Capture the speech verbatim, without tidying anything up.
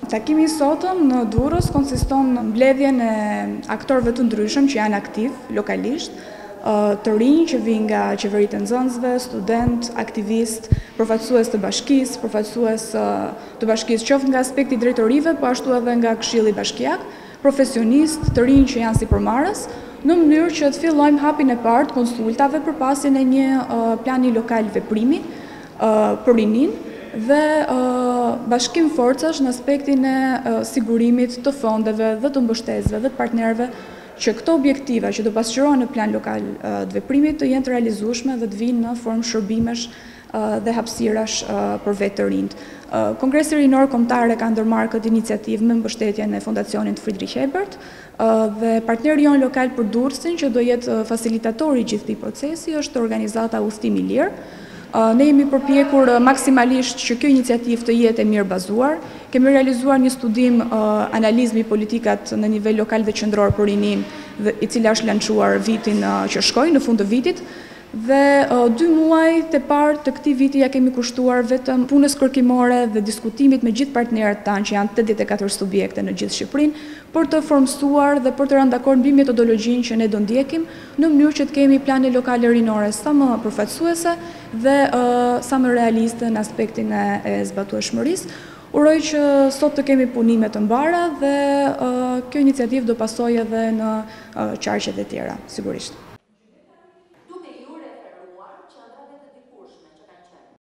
Takimi i sotëm në Durrës konsiston në mbledhjen e aktorëve të ndryshëm që janë aktiv lokalisht, të rinj që vijnë nga qeveritë e nxënësve, student, aktivist, përfaqësues të bashkisë, përfaqësues të bashkisë qoftë nga aspekti drejtorive, po ashtu edhe nga Këshilli Bashkiak, profesionistë, të rinj që janë sipërmarrës, në mënyrë që të fillojmë hapin e parë të konsultave për pasjen e një plani lokal veprimi për rinin dhe bashkim forcash në aspektin e sigurimit të fondeve dhe të mbështetësve dhe të partnerëve që këto objektiva që do pasqyrohen në plan lokal të veprimit të jenë të realizueshme dhe të vinë në formë shërbimesh dhe hapësirash për vetë të rinjt. Kongresi Rinor Kombëtar ka ndërmarrë këtë iniciativë me mbështetjen e Fondacionit Friedrich Ebert dhe partneri jon lokal për Durrësin që do jetë fasilitatori i gjithë këtij procesi është organizata Udhëtimi i Lirë. Ne jemi përpjekur maksimalisht që kjo iniciativë të jetë e mirë bazuar. Kemi realizuar një studim analizmi politikat në nivel lokal dhe qendror për rinin, i cili është lançuar vitin që shkoi në fund të vitit. Dhe dy muaj të parë të këtij viti ja kemi kushtuar vetëm punës kërkimore dhe diskutimit me gjithë partnerët tanë që janë tetëdhjetë e katër subjekte në gjithë Shqipërinë për të formsuar dhe për të rënë dakord mbi metodologjinë që ne do ndjekim në mënyrë që të kemi plane lokale rinore sa më përfaqësuese dhe sa më realiste në aspektin e zbatueshmërisë. Uroj që sot të kemi punime të mbara dhe kjo iniciativë do pasojë edhe në qarqet e tjera, sigurisht.